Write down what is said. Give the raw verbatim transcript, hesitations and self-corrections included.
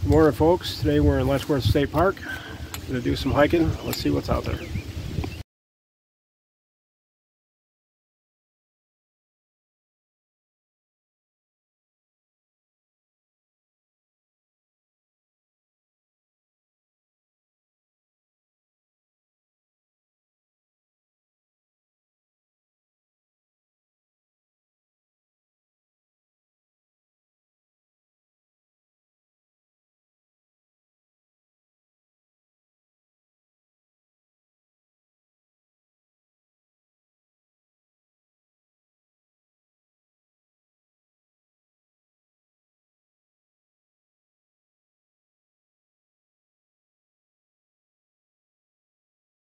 Good morning, folks. Today we're in Letchworth State Park. Gonna do some hiking. Let's see what's out there.